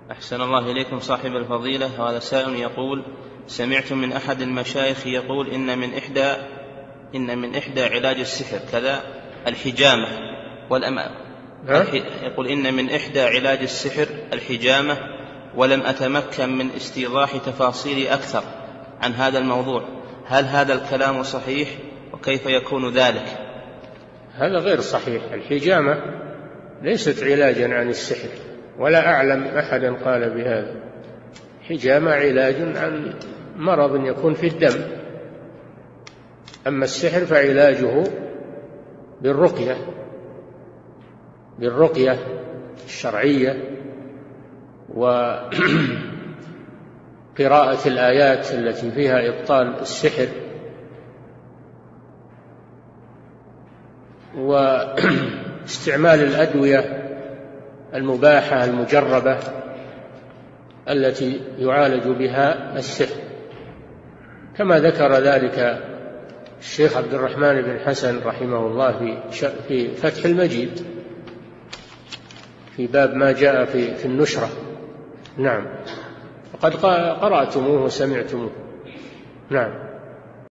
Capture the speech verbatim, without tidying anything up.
أحسن الله إليكم صاحب الفضيلة. هذا سائل يقول: سمعت من أحد المشايخ يقول إن من إحدى إن من إحدى علاج السحر كذا الحجامة والأمام. يقول إن من إحدى علاج السحر الحجامة، ولم أتمكن من استيضاح تفاصيل أكثر عن هذا الموضوع، هل هذا الكلام صحيح؟ وكيف يكون ذلك؟ هذا غير صحيح. الحجامة ليست علاجا عن السحر، ولا أعلم أحدا قال بهذا. حجامة علاج عن مرض يكون في الدم، أما السحر فعلاجه بالرقية بالرقية الشرعية وقراءة الآيات التي فيها إبطال السحر واستعمال الأدوية المباحة المجربة التي يعالج بها السحر، كما ذكر ذلك الشيخ عبد الرحمن بن حسن رحمه الله في فتح المجيد في باب ما جاء في, في النشرة. نعم، وقد قرأتموه وسمعتموه. نعم.